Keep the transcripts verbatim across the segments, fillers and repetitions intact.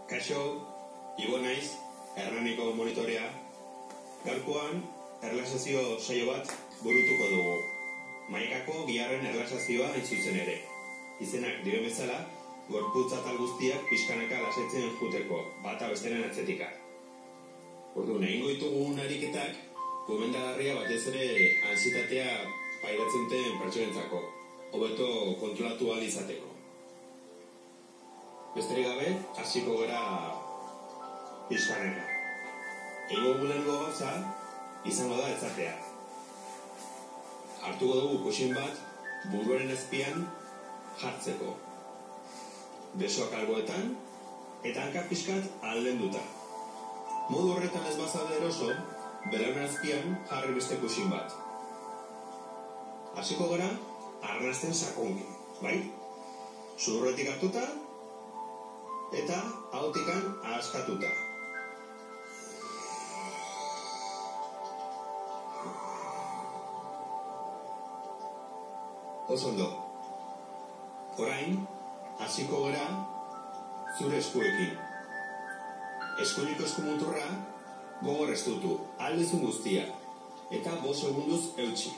Kaixo, Igo naiz, Hernaniko monitorea. Gaurkoan, erlaxazio saio bat burutuko dugu. Maikako bigarren erlaxazioa hain zuzen ere. Izenak dio bezala, gorputz atal guztiak pixkanaka lasaitzen juteko, bata besteren atzetika. Orduan, egingo ditugun ariketak, gomendagarria batez ere ansietatea pairatzen duten pertsonentzako, hobeto kontrolatu ahal izateko. Besterik gabe, hasiko gara pixkanaka. Egingo gulengo gauza, izango da etzatea. Hartuko dugu kuxin bat, buruaren azpian jartzeko. Besoak alboetan, eta hanka pixkat aldenduta. Modu horretan ez bazaude eroso, belaunen azpian jarri beste kuxin bat. Hasiko gara, arnasten sakongi, bai? Sudurretik hartuta, eta ahotikan askatuta. Oso ondo. Orain, hasiko gara zure eskuekin. Eskuineko eskumuturra gogor estutu, aldezun guztia, eta bost segunduz eutsi.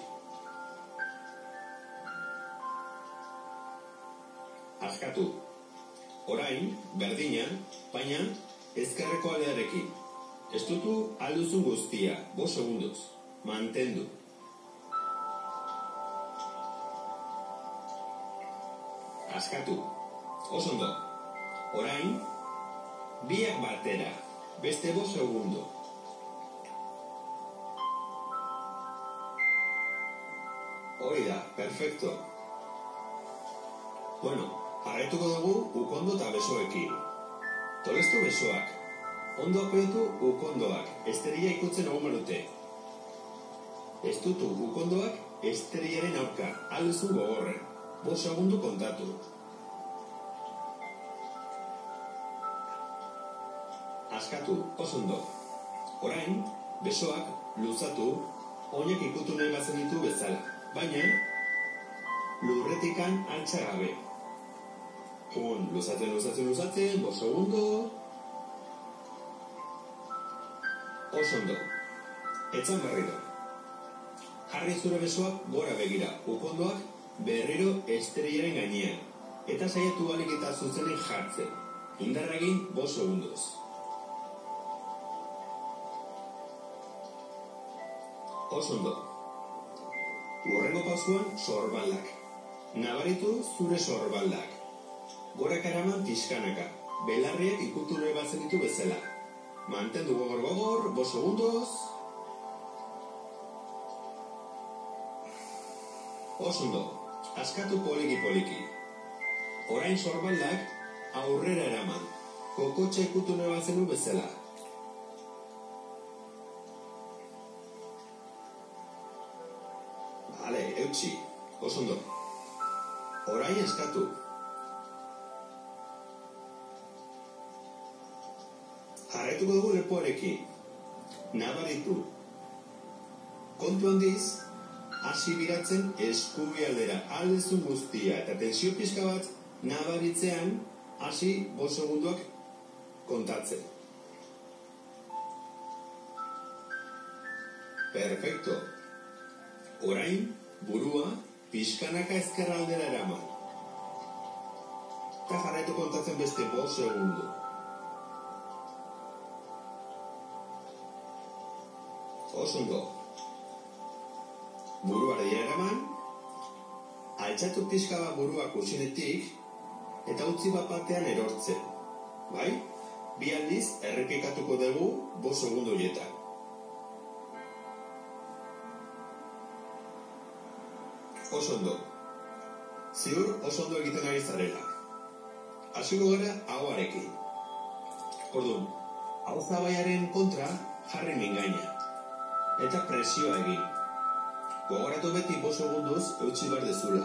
Askatu. Orain, berdina, baina ezkerreko aldearekin. Estutu alduzun guztia, bost segunduz. Mantendu. Askatu. Oso ondo. Orain, biak batera, beste bost segundo. Hori da, perfecto. Bueno, jarraituko dugu ukondo eta besoekin. Tolestu besoak. Ondo apoiatu ukondoak, esteria ikutzen egon balute. Estutu ukondoak esteriaren aurka, alduzun gogorren. Bost segundu kontatu. Askatu, oso ondo. Orain, besoak luzatu, oinak ikutu nahi bazen ditu bezala. Baina, lurretikan altxa gabe. Un, luzatzen, luzatzen, luzatzen, bost segundo. Oso ondo. Etzan berriro. Jarri zure besoak gora begira, ukondoak berriro esterillaren gainean. Eta saiatu balik eta zuzenen jartzen. Indarragin bost segundoz. Oso ondo. Hurrengo pausuan sorbaldak. Nabaritu zure sorbaldak. Gorak eraman pixkanaka. Belarriak ikutu nahi batzen ditu bezala. Mantendu gogor gogor, bost segundoz. Oso ondo. Askatu poliki poliki. Orain sorbaldak aurrera eraman. Kokotxa ikutu nahi batzen du bezala. Bale, eutxi. Oso ondo. Orain askatu. Jarraituko dugu lepoarekin. Nabaritu. Kontu handiz, hasi biratzen eskubialdera aldezun guztia eta tensio pixka bat nabaritzean hasi bost segunduak kontatzen. Perfecto. Orain, burua pixkanaka ezkerra aldera eraman. Eta jarraitu kontatzen beste bost segundu. Oso ondo. Burua erdira eraman, altxatu pixka bat burua kusinetik, eta utzi bat batean erortzen. Bai? Bi aldiz errepikatuko dugu bost segundo horietan. Oso ondo. Ziur oso ondo egiten ari zarela. Hasiko gara ahoarekin. Orduan, hau zabaiaren kontra jarri mingaina. Eta presioa egin. Gogoratu beti bost segunduz eutsi behar dezula.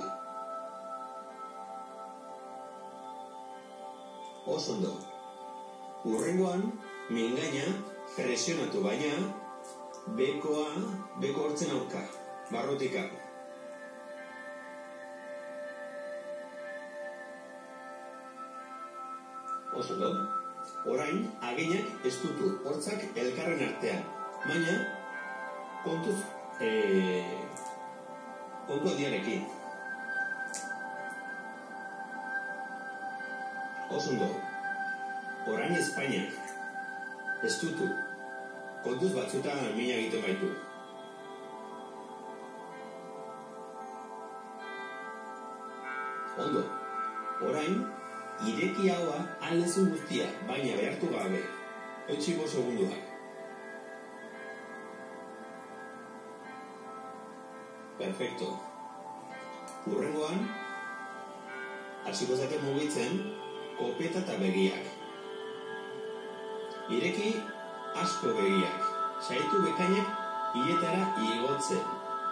Oso ondo. Hurrengoan, mingaina presionatu baina, bekoa, beko hortzen aurka, barrutika. Oso ondo. orain aginak estutu hortzak elkarren artean, baina kontuz eh, kontu handiarekin. Osondo, orain Espainiak estutu kontuz batzutan mina egiten baitu. Ondo, orain ireki haua aldezu guztia, baina behartu gabe. Eutsi bo segunduak. Perfecto. Hurrengoan, hasiko zate mugitzen, kopeta eta begiak. Ireki asko begiak, saitu bekainak hiletara igotzen.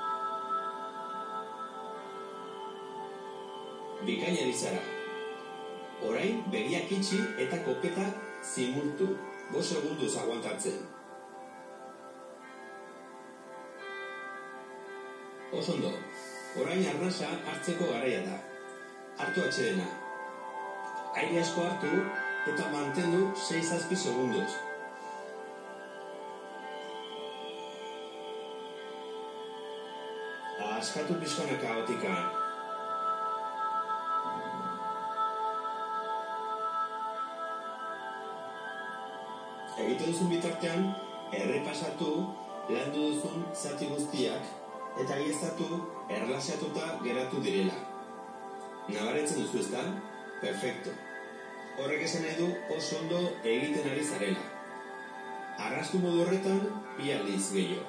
Bikain erizara. Orain begiak itxi eta kopeta zimurtu, bost segunduz aguantatzen. Osondo, orain arnasa hartzeko garaia da. Hartu atxedena. Aire asko hartu eta mantendu sei zazpi segunduz. Askatu pixkanaka otikan. Egiten duzun bitartean, errepasatu landu duzun zati guztiak eta egiaztatu erlaxatuta geratu direla. Nabaretzen duzu ezta? Perfecto. Horrek esan nahi du oso ondo egiten ari zarela. Arrastu modu horretan, bi aldiz gehiago.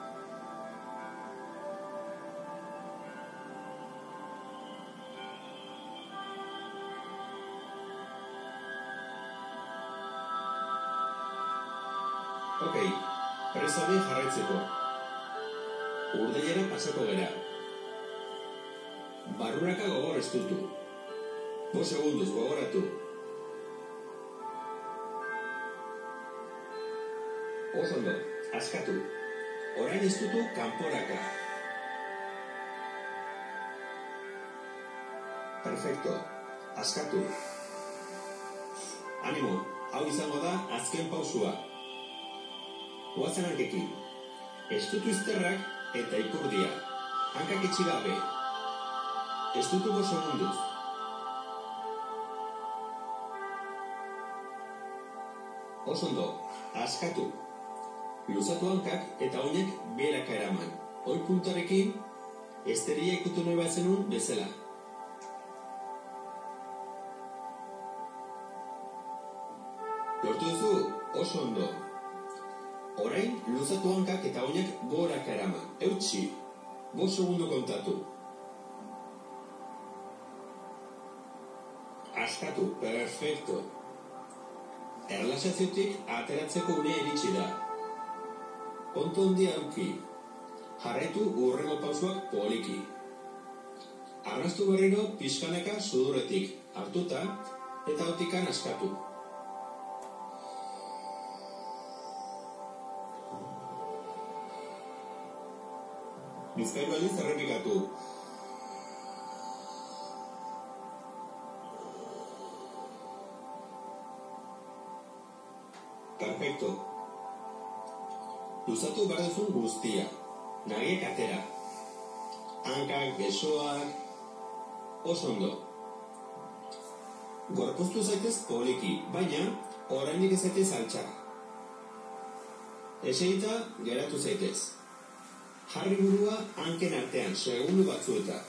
Ok, presade jarraitzeko. Urdelera pasako gera. Barruraka gogor estutu. Bo segunduz gogoratu. Osondo, askatu. Orain estutu kanporaka. Perfecto, askatu. Animo, hau izango da azken pausua. Guazen hankekin. Estutu izterrak eta ikurdia. Hankak itxi gabe. Estutuko segunduz. Osondo, askatu. Luzatu hankak eta oinak beraka eraman. Hoi puntarekin, esteria ikutu nahi bat zenun bezala. Lortu duzu, oso ondo. Orain, luzatu hankak eta oinak goraka eraman. Eutsi, bost segundo kontatu. Askatu, perfecto. Erlaxaziotik ateratzeko unea iritsi da. Kontu handia auki. Jarraitu hurrengo pausuak poliki. Arrastu berriro pixkanaka sudurretik hartuta eta otikan askatu. Bizkairu aldiz errepikatu. Perfecto. Luzatu behar duzun guztia. Nagiek atera. Hankak, besoak. Oso ondo. Gorpuztu zaitez poliki, baina oraindik ez zaitez altxa. Eseita geratu zaitez. Jarri burua hanken artean, segundu batzueta.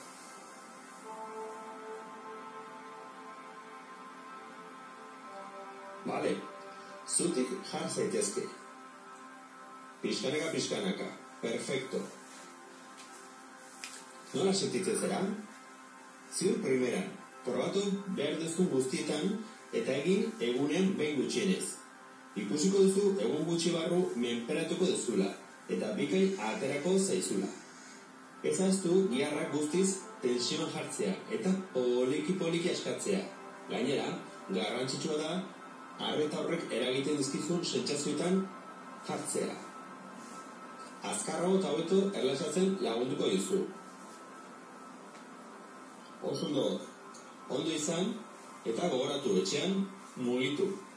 Vale, zutik jar zaitezke. Pixkanaka, pixkanaka. Perfecto. Nola sentitzen zera? Ziur primeran, probatu behar duzun guztietan eta egin egunean behin gutxienez. Ikusiko duzu egun gutxi barru menperatuko duzula. Eta bikai aterako zaizula. Ez ahaztu giharrak guztiz tensioan jartzea eta poliki-poliki askatzea. Gainera, garrantzitsua da arreta horrek eragiten dizkizun sentsazioetan jartzea. Azkarrago eta hobeto erlaxatzen lagunduko dizu. Oso ondo, ondo izan eta gogoratu etxean mugitu.